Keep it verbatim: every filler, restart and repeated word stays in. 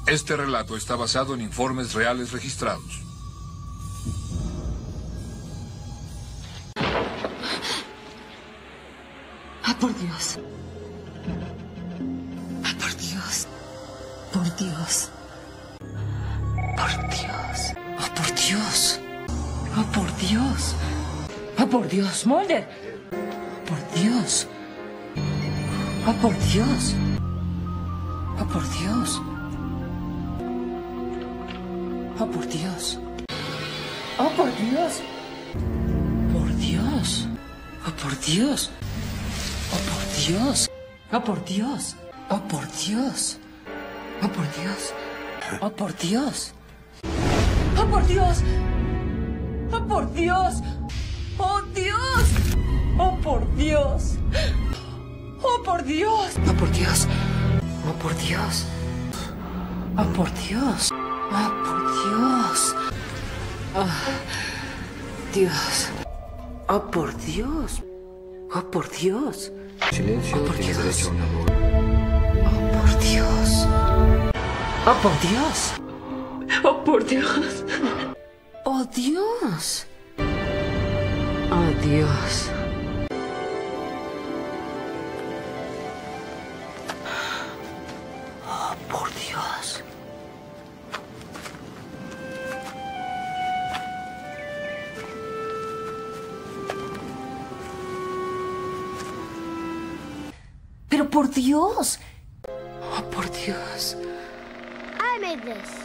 Este relato está basado en informes reales registrados. ¡Ah, por Dios! ¡Ah, por Dios! ¡Por Dios! ¡Por Dios! ¡Ah, por Dios! ¡Ah, por Dios! ¡Ah, por Dios! ¡Mulder! ¡Por Dios! ¡Ah, por Dios! ¡Ah, por Dios! ¡Ah, por Dios! ¡Ah, por Dios! ¡Por Dios! ¡Ah, por Dios! ¡Oh, por Dios! ¡Oh, por Dios! ¡Oh, por Dios! ¡Oh, por Dios! ¡Oh, por Dios! ¡Oh, por Dios! ¡Oh, por Dios! ¡Oh, Dios! ¡Oh, por Dios! ¡Oh, por Dios! ¡Oh, por Dios! ¡Oh, por Dios! ¡Oh, por Dios! ¡Oh, por Dios! ¡Oh, Dios! ¡Oh, por Dios! ¡Oh, por Dios! Silencio, oh, por tienes Dios. derecho a una voz. ¡Oh, por Dios! ¡Oh, por Dios! ¡Oh, por Dios! ¡Oh, Dios! ¡Oh, Dios! ¡Oh, por Dios! ¡Pero por Dios! ¡Oh, por Dios! I made this.